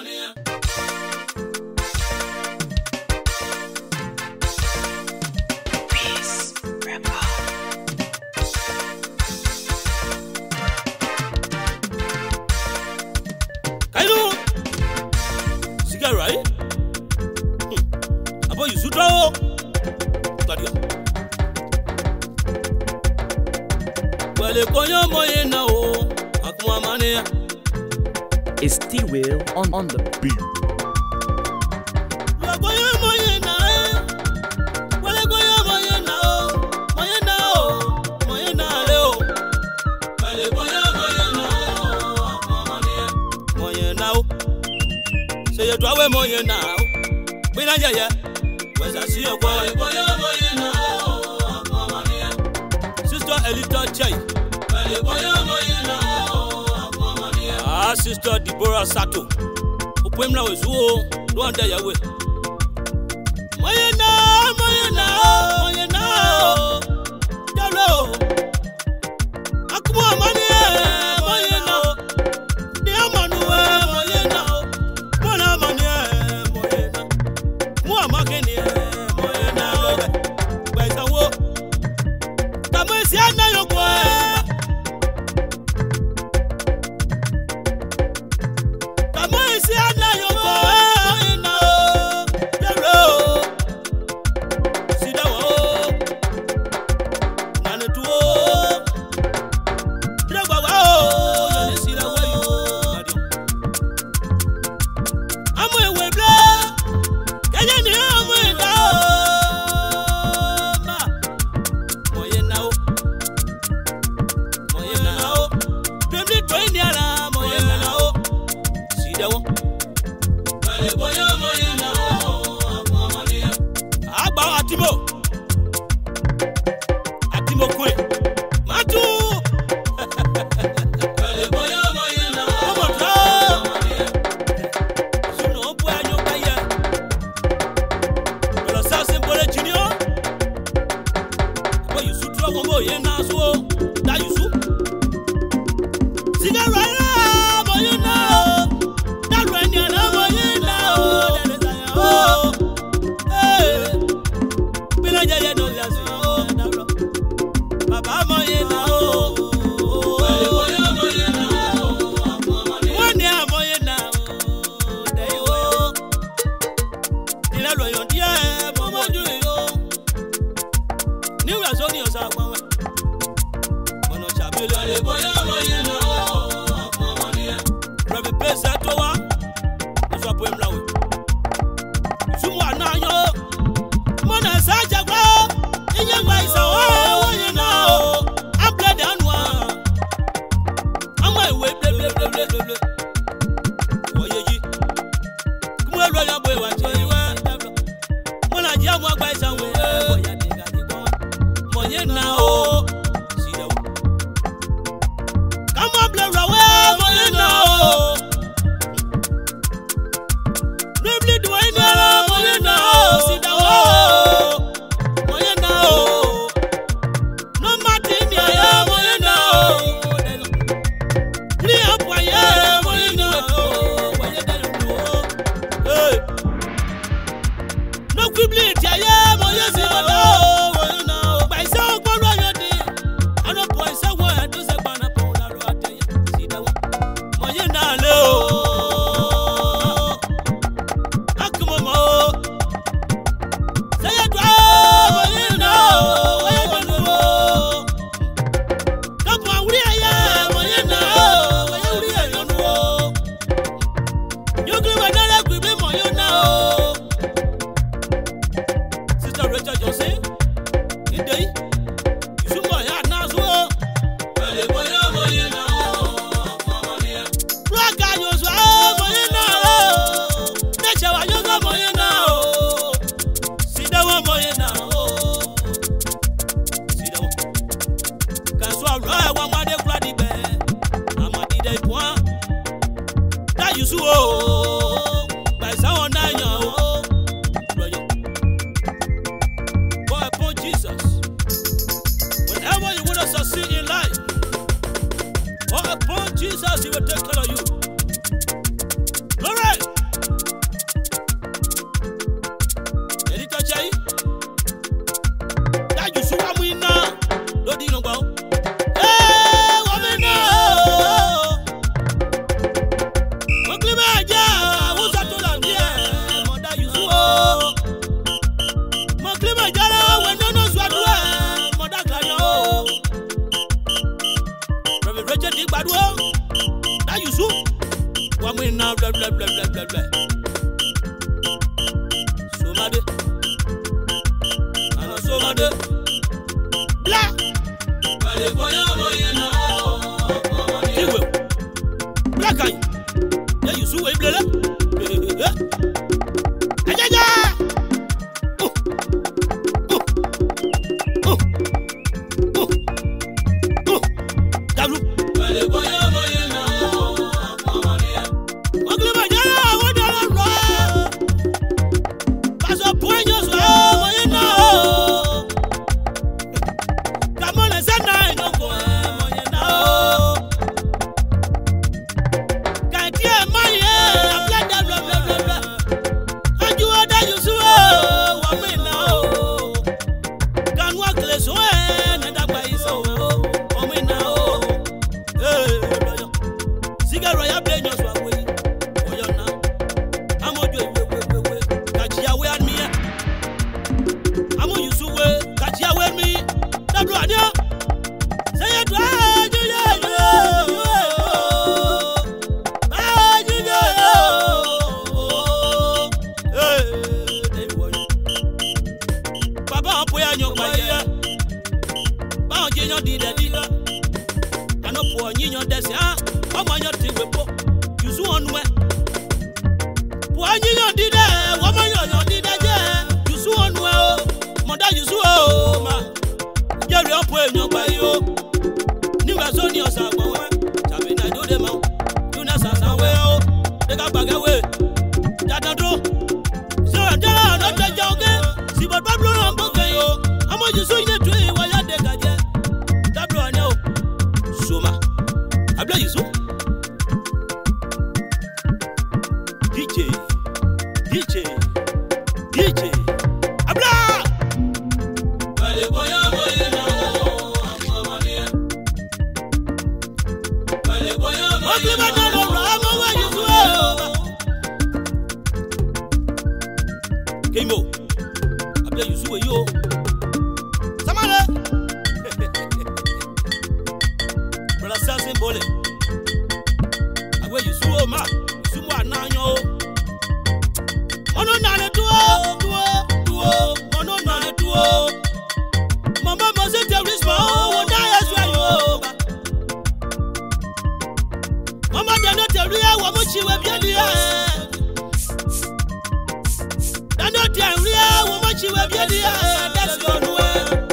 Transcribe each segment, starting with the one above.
Right? About you sutra. Well, It's T-Will on the beat. Say you draw more now. When I hear where's I see your boy now. Sister Elita Chai. Ah, Sister Deborah Sato. Upemla was who one day away. Moyena. Hello. Akuma money. Atimo kwe Matu Suno po anyo kaya Pero sa sembole junior Abo yusu tro gombo ye na so da yusu Siga rara moyena Da ranya na moyena Somade. Ano somade. Bla. Wale boya boya na. Tiwe. Bla kai. Ya yusu we bla la. Ajaja. Dablu. Wale boya boya na. Ogle ma jara wo dara ro. Paso poño so boya na. Come on, let's night no go boya na. Can't hear my bla bla bla bla bla. And you are that you so woman now. Can walk less when and that way so woman now. Cigarro ya benyo so away. Oyo na. Amojo we. Kachia we and me. Amo you so we. Kachia we me. Dablo anya. Say it right. Baba apoya nyo kwa ye. Ba onje nyo di de di. Ano po nyinyo desi ah. Omo nyo ti we po. Yusu onwe. Po nyinyo di de, omo nyo di de je. Yusu onwe o. Moda yusu o ma. Jeri opo enyo kwa yo. Niwa so ni osa gbo we. Tabi na do de ma. You na sasa we o. De ka baga we. Dadadro. So da no te joge. Si bo Pablo no mboke yo. Amo yusu ye tu wa ya de ka je. Dablo anya o. Soma. Abla yusu. DJ. Abla. Wale boya boya na. Wale boya boya. Ogle ma na no amo wa yusu o. Keimo. Abla yusu we yo. Samale. Brother Sasin Bole. Agwe yusu o ma. Yusu mo ananyo o. Ono nane tuo. Ono nane tuo. Mama mose terrorism o na yesu ayo. Mama de no terrorism wo mo chiwe biadi e. Dano terrorism wo mo chiwe biadi e. That's your way.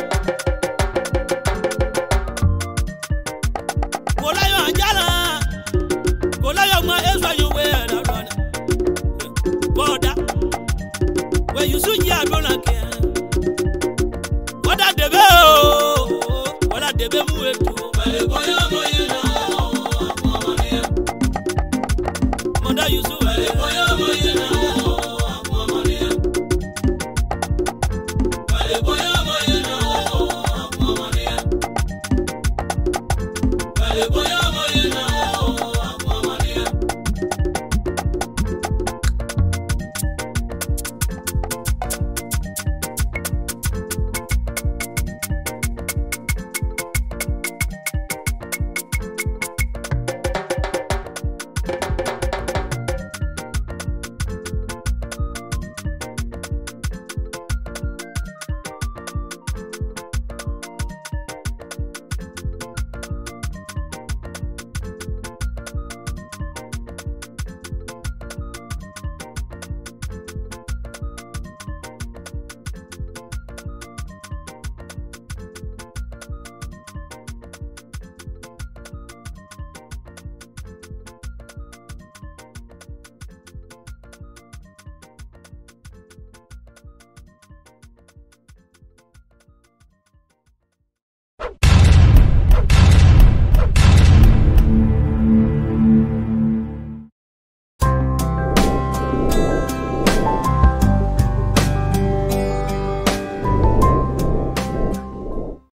Kolayo anjala. Kolayo ma yesu ayo we na run. Border. Where you see